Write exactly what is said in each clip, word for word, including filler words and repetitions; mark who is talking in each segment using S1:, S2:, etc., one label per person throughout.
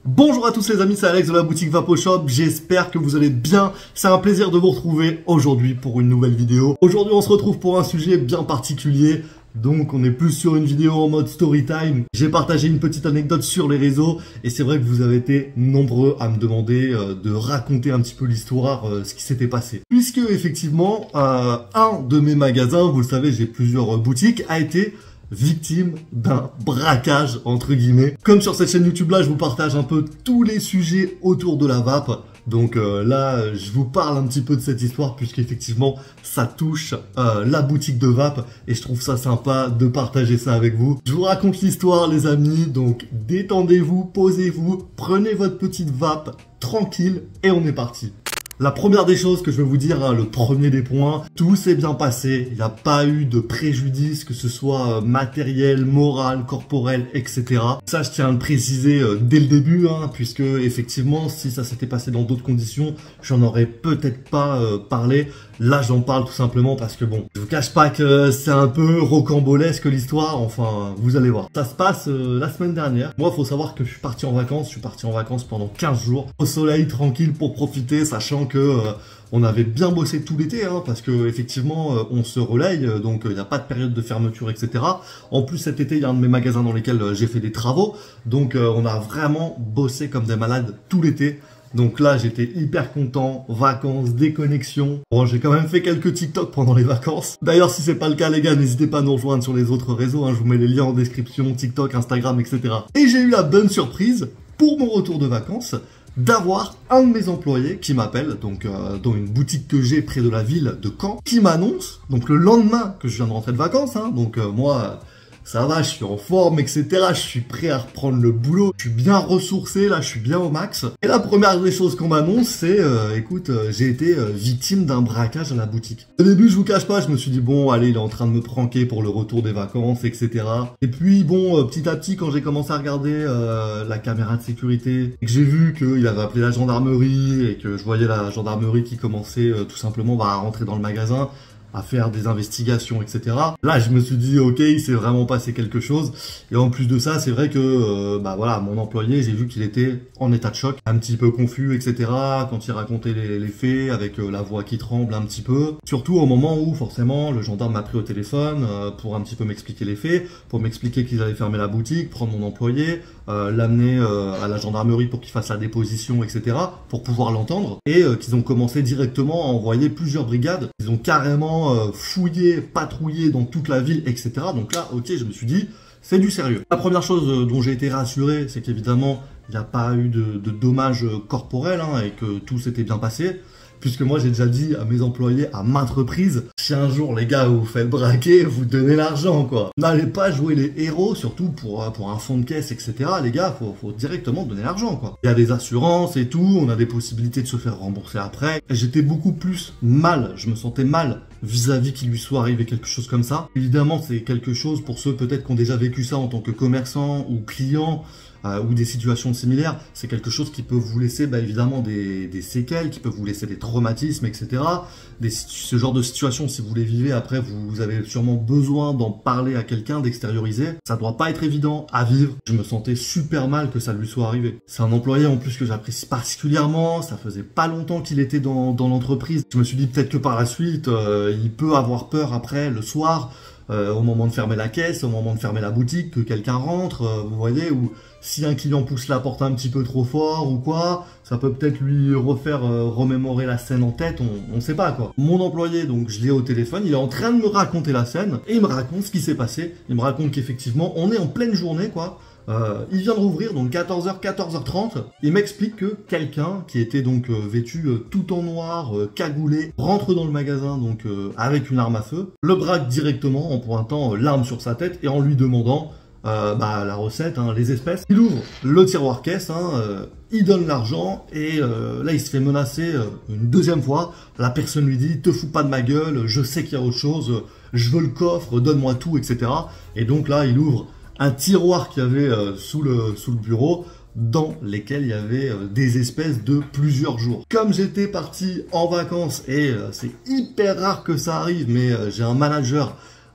S1: Bonjour à tous les amis, c'est Alex de la boutique Vaposhop, j'espère que vous allez bien. C'est un plaisir de vous retrouver aujourd'hui pour une nouvelle vidéo. Aujourd'hui on se retrouve pour un sujet bien particulier, donc on est plus sur une vidéo en mode story time. J'ai partagé une petite anecdote sur les réseaux et c'est vrai que vous avez été nombreux à me demander euh, de raconter un petit peu l'histoire, euh, ce qui s'était passé. Puisque effectivement, euh, un de mes magasins, vous le savez j'ai plusieurs euh, boutiques, a été victime d'un braquage entre guillemets. Comme sur cette chaîne YouTube là, je vous partage un peu tous les sujets autour de la vape. Donc euh, là, je vous parle un petit peu de cette histoire puisqu'effectivement, ça touche euh, la boutique de vape et je trouve ça sympa de partager ça avec vous. Je vous raconte l'histoire les amis, donc détendez-vous, posez-vous, prenez votre petite vape tranquille et on est parti. La première des choses que je veux vous dire, hein, le premier des points, tout s'est bien passé, il n'y a pas eu de préjudice, que ce soit euh, matériel, moral, corporel, et cetera. Ça, je tiens à le préciser euh, dès le début, hein, puisque effectivement, si ça s'était passé dans d'autres conditions, j'en aurais peut-être pas euh, parlé. Là, j'en parle tout simplement parce que bon, je vous cache pas que c'est un peu rocambolesque l'histoire, enfin, vous allez voir. Ça se passe euh, la semaine dernière. Moi, faut savoir que je suis parti en vacances, je suis parti en vacances pendant quinze jours, au soleil, tranquille, pour profiter, sachant que euh, on avait bien bossé tout l'été, hein, parce que effectivement, euh, on se relaye, euh, donc il euh, n'y a pas de période de fermeture, et cetera. En plus, cet été, il y a un de mes magasins dans lesquels euh, j'ai fait des travaux, donc euh, on a vraiment bossé comme des malades tout l'été. Donc là, j'étais hyper content, vacances, déconnexion. Bon, j'ai quand même fait quelques TikTok pendant les vacances. D'ailleurs, si c'est pas le cas, les gars, n'hésitez pas à nous rejoindre sur les autres réseaux. Hein, je vous mets les liens en description, TikTok, Instagram, et cetera. Et j'ai eu la bonne surprise, pour mon retour de vacances, d'avoir un de mes employés qui m'appelle, donc euh, dans une boutique que j'ai près de la ville de Caen, qui m'annonce, donc le lendemain que je viens de rentrer de vacances, hein, donc euh, moi... ça va, je suis en forme, et cetera. Je suis prêt à reprendre le boulot. Je suis bien ressourcé, là, je suis bien au max. Et la première des choses qu'on m'annonce, c'est, euh, écoute, euh, j'ai été euh, victime d'un braquage à la boutique. Au début, je vous cache pas, je me suis dit, bon, allez, il est en train de me pranker pour le retour des vacances, et cetera. Et puis, bon, euh, petit à petit, quand j'ai commencé à regarder euh, la caméra de sécurité, et que j'ai vu qu'il avait appelé la gendarmerie, et que je voyais la gendarmerie qui commençait euh, tout simplement bah, à rentrer dans le magasin, à faire des investigations, et cetera. Là, je me suis dit, ok, il s'est vraiment passé quelque chose. Et en plus de ça, c'est vrai que, euh, bah voilà, mon employé, j'ai vu qu'il était en état de choc, un petit peu confus, et cetera. Quand il racontait les, les faits, avec euh, la voix qui tremble un petit peu. Surtout au moment où, forcément, le gendarme m'a pris au téléphone euh, pour un petit peu m'expliquer les faits, pour m'expliquer qu'ils allaient fermer la boutique, prendre mon employé, euh, l'amener euh, à la gendarmerie pour qu'il fasse la déposition, et cetera, pour pouvoir l'entendre. Et euh, qu'ils ont commencé directement à envoyer plusieurs brigades. Ils ont carrément fouillé, patrouillé dans toute la ville, et cetera. Donc là, ok, je me suis dit, c'est du sérieux. La première chose dont j'ai été rassuré, c'est qu'évidemment, il n'y a pas eu de, de dommages corporels hein, et que tout s'était bien passé. Puisque moi, j'ai déjà dit à mes employés à maintes reprises, si un jour, les gars, vous faites braquer, vous donnez l'argent, quoi. N'allez pas jouer les héros, surtout pour, pour un fonds de caisse, et cetera. Les gars, faut, faut directement donner l'argent, quoi. Il y a des assurances et tout, on a des possibilités de se faire rembourser après. J'étais beaucoup plus mal, je me sentais mal vis-à-vis qu'il lui soit arrivé quelque chose comme ça. Évidemment, c'est quelque chose pour ceux peut-être qui ont déjà vécu ça en tant que commerçant ou client, Euh, ou des situations similaires, c'est quelque chose qui peut vous laisser bah, évidemment des, des séquelles, qui peut vous laisser des traumatismes, et cetera. Des, ce genre de situation, si vous les vivez, après, vous avez sûrement besoin d'en parler à quelqu'un, d'extérioriser. Ça doit pas être évident à vivre. Je me sentais super mal que ça lui soit arrivé. C'est un employé en plus que j'apprécie particulièrement, ça faisait pas longtemps qu'il était dans, dans l'entreprise. Je me suis dit peut-être que par la suite, euh, il peut avoir peur après, le soir, Euh, au moment de fermer la caisse, au moment de fermer la boutique, que quelqu'un rentre, euh, vous voyez, ou si un client pousse la porte un petit peu trop fort ou quoi, ça peut peut-être lui refaire euh, remémorer la scène en tête, on ne sait pas quoi. Mon employé, donc je l'ai au téléphone, il est en train de me raconter la scène, et il me raconte ce qui s'est passé, il me raconte qu'effectivement, on est en pleine journée quoi, Euh, il vient de rouvrir, donc quatorze heures, quatorze heures trente. Il m'explique que quelqu'un qui était donc euh, vêtu euh, tout en noir, euh, cagoulé, rentre dans le magasin donc euh, avec une arme à feu, le braque directement en pointant euh, l'arme sur sa tête et en lui demandant euh, bah, la recette, hein, les espèces. Il ouvre le tiroir caisse, hein, euh, il donne l'argent et euh, là il se fait menacer euh, une deuxième fois. La personne lui dit, te fous pas de ma gueule, je sais qu'il y a autre chose, je veux le coffre, donne-moi tout, et cetera. Et donc là il ouvre un tiroir qu'il y avait euh, sous, le, sous le bureau, dans lesquels il y avait euh, des espèces de plusieurs jours. Comme j'étais parti en vacances, et euh, c'est hyper rare que ça arrive, mais euh, j'ai un manager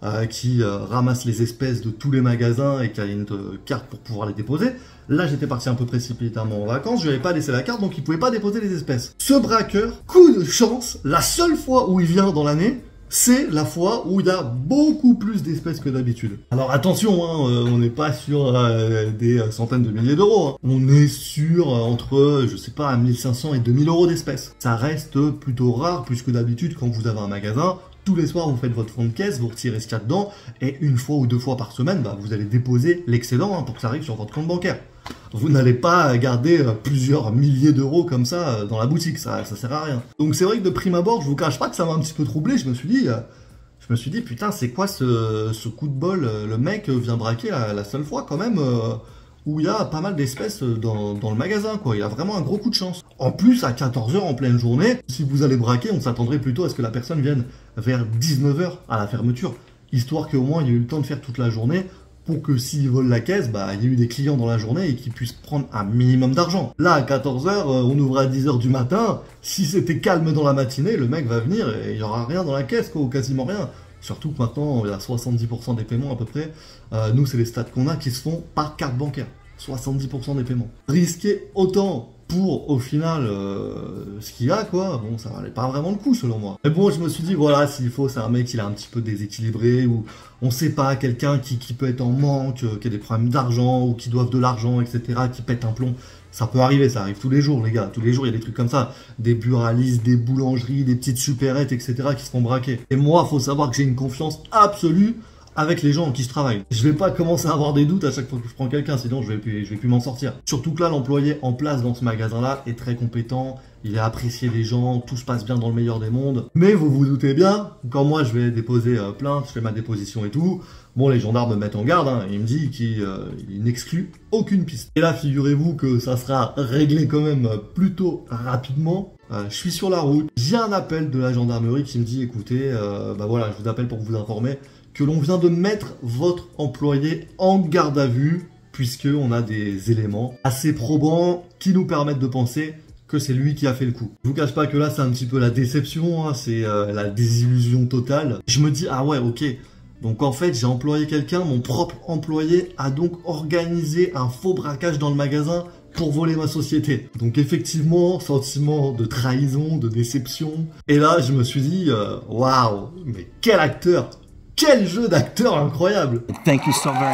S1: euh, qui euh, ramasse les espèces de tous les magasins et qui a une euh, carte pour pouvoir les déposer. Là, j'étais parti un peu précipitamment en vacances, je n'avais pas laissé la carte, donc il pouvait pas déposer les espèces. Ce braqueur, coup de chance, la seule fois où il vient dans l'année, c'est la fois où il y a beaucoup plus d'espèces que d'habitude. Alors attention, hein, euh, on n'est pas sur euh, des centaines de milliers d'euros. Hein. On est sur euh, entre, je sais pas, mille cinq cents et deux mille euros d'espèces. Ça reste plutôt rare, puisque d'habitude, quand vous avez un magasin, tous les soirs, vous faites votre fond de caisse, vous retirez ce qu'il y a dedans, et une fois ou deux fois par semaine, bah, vous allez déposer l'excédent hein, pour que ça arrive sur votre compte bancaire. Vous n'allez pas garder euh, plusieurs milliers d'euros comme ça euh, dans la boutique, ça, ça sert à rien. Donc c'est vrai que de prime abord, je vous cache pas que ça m'a un petit peu troublé, je me suis dit, euh, je me suis dit putain c'est quoi ce, ce coup de bol, le mec vient braquer la, la seule fois quand même euh, où il y a pas mal d'espèces dans, dans le magasin quoi, il a vraiment un gros coup de chance. En plus à quatorze heures en pleine journée, si vous allez braquer, on s'attendrait plutôt à ce que la personne vienne vers dix-neuf heures à la fermeture, histoire qu'au moins il y ait eu le temps de faire toute la journée, pour que s'ils volent la caisse, bah, il y a eu des clients dans la journée et qu'ils puissent prendre un minimum d'argent. Là, à quatorze heures, on ouvre à dix heures du matin. Si c'était calme dans la matinée, le mec va venir et il n'y aura rien dans la caisse, quoi, ou quasiment rien. Surtout que maintenant, il y a soixante-dix pour cent des paiements à peu près. Euh, nous, c'est les stats qu'on a qui se font par carte bancaire. soixante-dix pour cent des paiements. Risquer autant pour, au final, euh, ce qu'il y a, quoi, bon, ça valait pas vraiment le coup, selon moi. Mais bon, je me suis dit, voilà, s'il faut, c'est un mec qui est un petit peu déséquilibré, ou on sait pas, quelqu'un qui, qui peut être en manque, euh, qui a des problèmes d'argent, ou qui doivent de l'argent, et cetera, qui pète un plomb. Ça peut arriver, ça arrive tous les jours, les gars. Tous les jours, il y a des trucs comme ça. Des buralistes, des boulangeries, des petites supérettes, et cetera, qui se font braquer. Et moi, faut savoir que j'ai une confiance absolue avec les gens en qui je travaille. Je vais pas commencer à avoir des doutes à chaque fois que je prends quelqu'un, sinon je vais plus, je vais plus m'en sortir. Surtout que là, l'employé en place dans ce magasin-là est très compétent, il est apprécié des gens, tout se passe bien dans le meilleur des mondes. Mais vous vous doutez bien, quand moi je vais déposer euh, plainte, je fais ma déposition et tout, bon, les gendarmes me mettent en garde, hein, il me dit qu'il euh, n'exclut aucune piste. Et là, figurez-vous que ça sera réglé quand même plutôt rapidement. Euh, je suis sur la route, j'ai un appel de la gendarmerie qui me dit, écoutez, euh, bah voilà, je vous appelle pour vous informer que l'on vient de mettre votre employé en garde à vue, puisqu'on a des éléments assez probants qui nous permettent de penser que c'est lui qui a fait le coup. Je vous cache pas que là, c'est un petit peu la déception, hein, c'est euh, la désillusion totale. Je me dis, ah ouais, ok, donc en fait, j'ai employé quelqu'un, mon propre employé a donc organisé un faux braquage dans le magasin pour voler ma société. Donc effectivement, sentiment de trahison, de déception. Et là, je me suis dit, waouh, wow, mais quel acteur! Quel jeu d'acteur incroyable!
S2: Thank you so very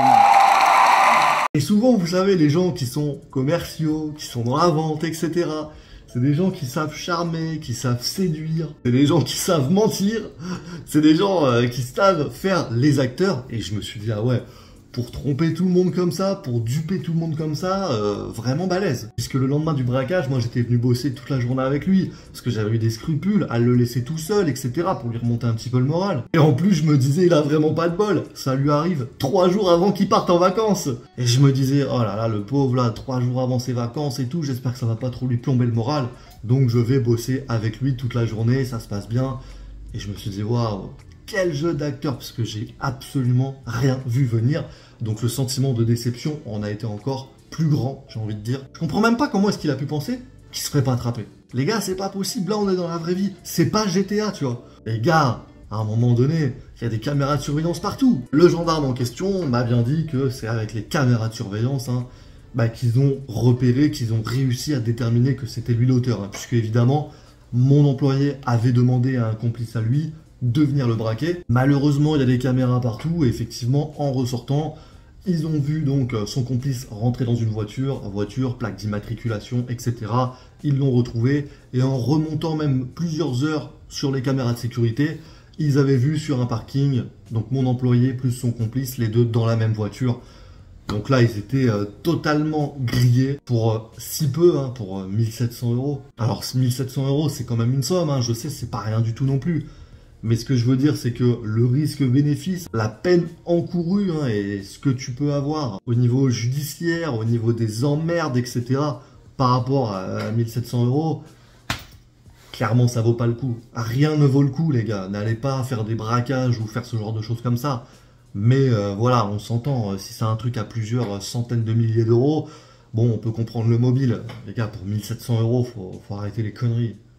S2: much.
S1: Et souvent, vous savez, les gens qui sont commerciaux, qui sont dans la vente, et cetera, c'est des gens qui savent charmer, qui savent séduire, c'est des gens qui savent mentir, c'est des gens euh, qui savent faire les acteurs. Et je me suis dit, ah ouais, pour tromper tout le monde comme ça, pour duper tout le monde comme ça, euh, vraiment balèze. Puisque le lendemain du braquage, moi j'étais venu bosser toute la journée avec lui, parce que j'avais eu des scrupules à le laisser tout seul, et cetera, pour lui remonter un petit peu le moral. Et en plus, je me disais, il a vraiment pas de bol, ça lui arrive trois jours avant qu'il parte en vacances. Et je me disais, oh là là, le pauvre là, trois jours avant ses vacances et tout, j'espère que ça va pas trop lui plomber le moral. Donc je vais bosser avec lui toute la journée, ça se passe bien. Et je me suis dit, waouh, quel jeu d'acteur, parce que j'ai absolument rien vu venir. Donc le sentiment de déception en a été encore plus grand, j'ai envie de dire. Je comprends même pas comment est-ce qu'il a pu penser qu'il se ferait pas attraper. Les gars, c'est pas possible, là on est dans la vraie vie. C'est pas G T A, tu vois. Les gars, à un moment donné, il y a des caméras de surveillance partout. Le gendarme en question m'a bien dit que c'est avec les caméras de surveillance, hein, bah, qu'ils ont repéré, qu'ils ont réussi à déterminer que c'était lui l'auteur. Hein, puisque évidemment, mon employé avait demandé à un complice à lui de venir le braquer. Malheureusement, il y a des caméras partout et effectivement, en ressortant, ils ont vu donc son complice rentrer dans une voiture, voiture, plaque d'immatriculation, et cetera. Ils l'ont retrouvé et en remontant même plusieurs heures sur les caméras de sécurité, ils avaient vu sur un parking, donc mon employé plus son complice, les deux dans la même voiture. Donc là, ils étaient euh, totalement grillés pour euh, si peu, hein, pour euh, mille sept cents euros. Alors mille sept cents euros, c'est quand même une somme, hein, je sais, c'est pas rien du tout non plus. Mais ce que je veux dire, c'est que le risque-bénéfice, la peine encourue, hein, et ce que tu peux avoir au niveau judiciaire, au niveau des emmerdes, et cetera, par rapport à mille sept cents euros, clairement, ça vaut pas le coup. Rien ne vaut le coup, les gars. N'allez pas faire des braquages ou faire ce genre de choses comme ça. Mais euh, voilà, on s'entend. Si c'est un truc à plusieurs centaines de milliers d'euros, bon, on peut comprendre le mobile. Les gars, pour mille sept cents euros, faut, faut arrêter les conneries.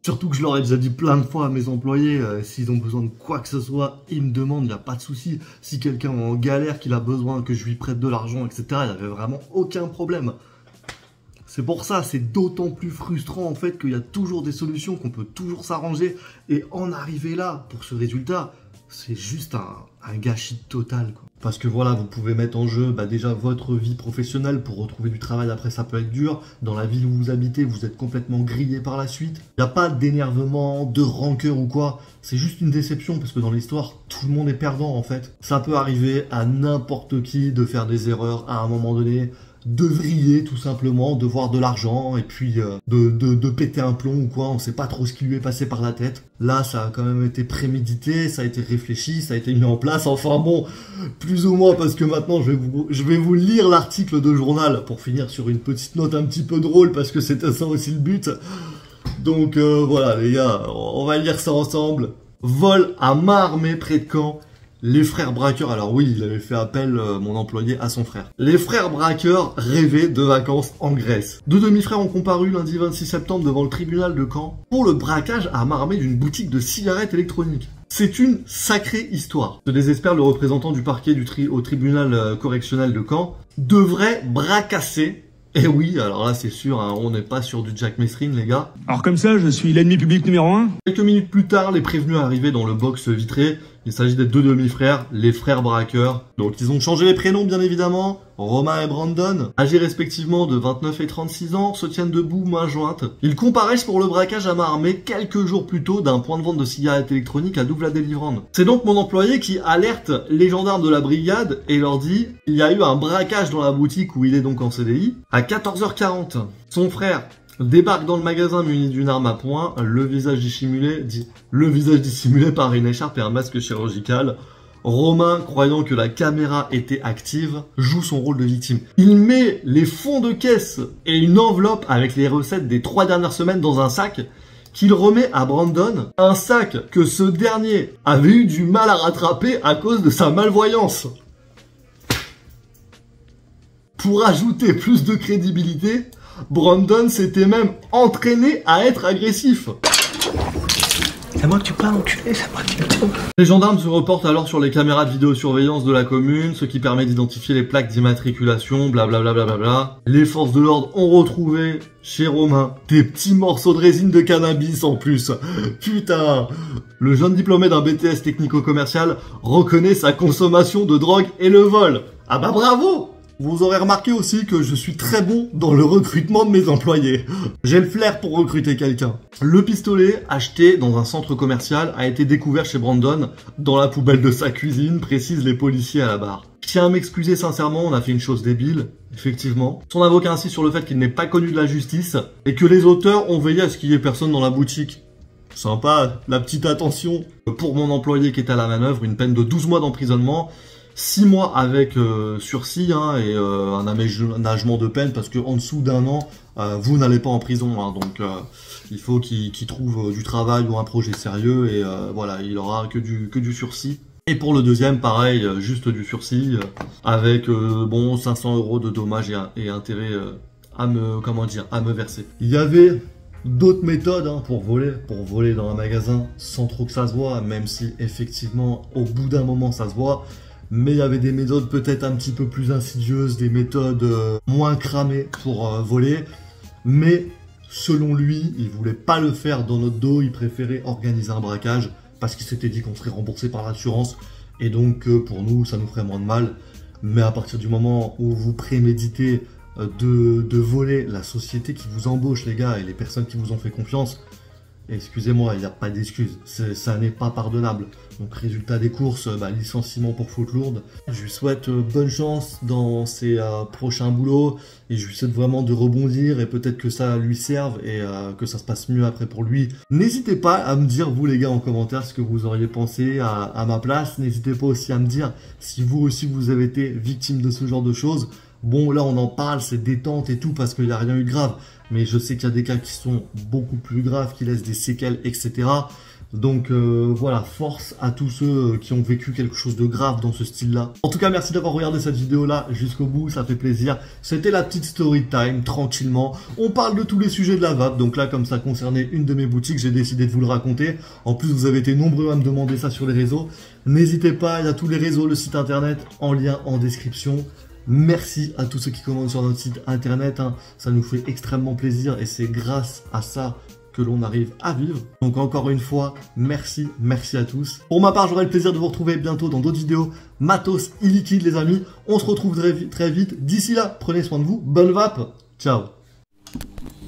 S1: Surtout que je leur ai déjà dit plein de fois à mes employés, euh, s'ils ont besoin de quoi que ce soit, ils me demandent, il n'y a pas de souci. Si quelqu'un est en galère, qu'il a besoin que je lui prête de l'argent, et cetera, il n'y avait vraiment aucun problème. C'est pour ça, c'est d'autant plus frustrant en fait qu'il y a toujours des solutions, qu'on peut toujours s'arranger. Et en arriver là, pour ce résultat, c'est juste un, un gâchis total, quoi. Parce que voilà, vous pouvez mettre en jeu bah, déjà votre vie professionnelle pour retrouver du travail. Après, ça peut être dur. Dans la ville où vous habitez, vous êtes complètement grillé par la suite. Il n'y a pas d'énervement, de rancœur ou quoi. C'est juste une déception parce que dans l'histoire, tout le monde est perdant en fait. Ça peut arriver à n'importe qui de faire des erreurs à un moment donné, de vriller tout simplement, de voir de l'argent et puis euh, de, de, de péter un plomb ou quoi, on sait pas trop ce qui lui est passé par la tête. Là, ça a quand même été prémédité, ça a été réfléchi, ça a été mis en place, enfin bon, plus ou moins, parce que maintenant je vais vous, je vais vous lire l'article de journal pour finir sur une petite note un petit peu drôle parce que c'était ça aussi le but. Donc euh, voilà les gars, on va lire ça ensemble. Vol à main armée près de Caen. Les frères braqueurs, alors oui, il avait fait appel, euh, mon employé, à son frère. Les frères braqueurs rêvaient de vacances en Grèce. Deux demi-frères ont comparu lundi vingt-six septembre devant le tribunal de Caen pour le braquage à main armée d'une boutique de cigarettes électroniques. C'est une sacrée histoire. Se désespère le représentant du parquet du tri au tribunal euh, correctionnel de Caen, devrait bracasser. Et oui, alors là c'est sûr, hein, on n'est pas sur du Jack Messrine les gars.
S2: Alors comme ça, je suis l'ennemi public numéro un.
S1: Quelques minutes plus tard, les prévenus arrivaient dans le box vitré. Il s'agit des deux demi-frères, les frères braqueurs. Donc ils ont changé les prénoms bien évidemment. Romain et Brandon, âgés respectivement de vingt-neuf et trente-six ans, se tiennent debout, main jointe. Ils comparaissent pour le braquage à main armée quelques jours plus tôt d'un point de vente de cigarettes électroniques à Douvres-la-Délivrande. C'est donc mon employé qui alerte les gendarmes de la brigade et leur dit « Il y a eu un braquage dans la boutique où il est donc en C D I à quatorze heures quarante. Son frère débarque dans le magasin muni d'une arme à poing, le visage dissimulé, dit, le visage dissimulé par une écharpe et un masque chirurgical. Romain, croyant que la caméra était active, joue son rôle de victime. Il met les fonds de caisse et une enveloppe avec les recettes des trois dernières semaines dans un sac qu'il remet à Brandon, un sac que ce dernier avait eu du mal à rattraper à cause de sa malvoyance. Pour ajouter plus de crédibilité, Brandon s'était même entraîné à être agressif.
S2: C'est moi que tu parles, enculé, c'est moi qui le tiens.
S1: Les gendarmes se reportent alors sur les caméras de vidéosurveillance de la commune, ce qui permet d'identifier les plaques d'immatriculation, blablabla. Bla bla bla. Les forces de l'ordre ont retrouvé chez Romain des petits morceaux de résine de cannabis en plus. Putain. Le jeune diplômé d'un B T S technico-commercial reconnaît sa consommation de drogue et le vol. Ah bah bravo! Vous aurez remarqué aussi que je suis très bon dans le recrutement de mes employés. J'ai le flair pour recruter quelqu'un. Le pistolet acheté dans un centre commercial a été découvert chez Brandon dans la poubelle de sa cuisine, précisent les policiers à la barre. Je tiens à m'excuser sincèrement, on a fait une chose débile, effectivement. Son avocat insiste sur le fait qu'il n'est pas connu de la justice et que les auteurs ont veillé à ce qu'il y ait personne dans la boutique. Sympa, la petite attention. Pour mon employé qui est à la manœuvre, une peine de douze mois d'emprisonnement. six mois avec euh, sursis hein, et euh, un aménagement de peine parce que en dessous d'un an, euh, vous n'allez pas en prison. Hein, donc euh, il faut qu'il qu'il trouve euh, du travail ou un projet sérieux et euh, voilà, il aura que du, que du sursis. Et pour le deuxième, pareil, euh, juste du sursis euh, avec euh, bon cinq cents euros de dommages et, et intérêts euh, à me comment dire à me verser. Il y avait d'autres méthodes hein, pour voler, pour voler dans un magasin sans trop que ça se voit, même si effectivement au bout d'un moment ça se voit. Mais il y avait des méthodes peut-être un petit peu plus insidieuses, des méthodes euh, moins cramées pour euh, voler. Mais selon lui, il voulait pas le faire dans notre dos, il préférait organiser un braquage parce qu'il s'était dit qu'on serait remboursé par l'assurance. Et donc euh, pour nous, ça nous ferait moins de mal. Mais à partir du moment où vous préméditez euh, de, de voler la société qui vous embauche, les gars, et les personnes qui vous ont fait confiance, excusez-moi, il n'y a pas d'excuse, ça n'est pas pardonnable. Donc résultat des courses, bah, licenciement pour faute lourde. Je lui souhaite euh, bonne chance dans ses euh, prochains boulots et je lui souhaite vraiment de rebondir et peut-être que ça lui serve et euh, que ça se passe mieux après pour lui. N'hésitez pas à me dire vous les gars en commentaire ce que vous auriez pensé à, à ma place. N'hésitez pas aussi à me dire si vous aussi vous avez été victime de ce genre de choses. Bon là on en parle, c'est détente et tout parce qu'il n'y a rien eu de grave. Mais je sais qu'il y a des cas qui sont beaucoup plus graves, qui laissent des séquelles, et cetera. Donc euh, voilà, force à tous ceux qui ont vécu quelque chose de grave dans ce style-là. En tout cas, merci d'avoir regardé cette vidéo-là jusqu'au bout, ça fait plaisir. C'était la petite story time, tranquillement. On parle de tous les sujets de la vape, donc là, comme ça concernait une de mes boutiques, j'ai décidé de vous le raconter. En plus, vous avez été nombreux à me demander ça sur les réseaux. N'hésitez pas, il y a tous les réseaux, le site internet en lien en description. Merci à tous ceux qui commandent sur notre site internet, hein. Ça nous fait extrêmement plaisir et c'est grâce à ça que l'on arrive à vivre. Donc encore une fois, merci, merci à tous. Pour ma part, j'aurai le plaisir de vous retrouver bientôt dans d'autres vidéos matos illiquides les amis. On se retrouve très vite, très vite. D'ici là, prenez soin de vous. Bonne vape. Ciao.